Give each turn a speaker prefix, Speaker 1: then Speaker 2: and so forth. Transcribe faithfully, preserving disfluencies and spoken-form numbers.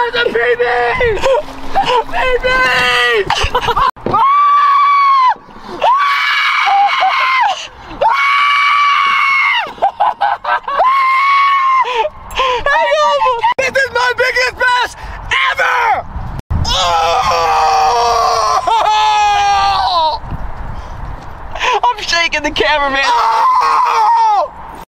Speaker 1: There's a P B! P B! This is my biggest bass ever! Oh!
Speaker 2: I'm shaking the cameraman.
Speaker 1: Oh!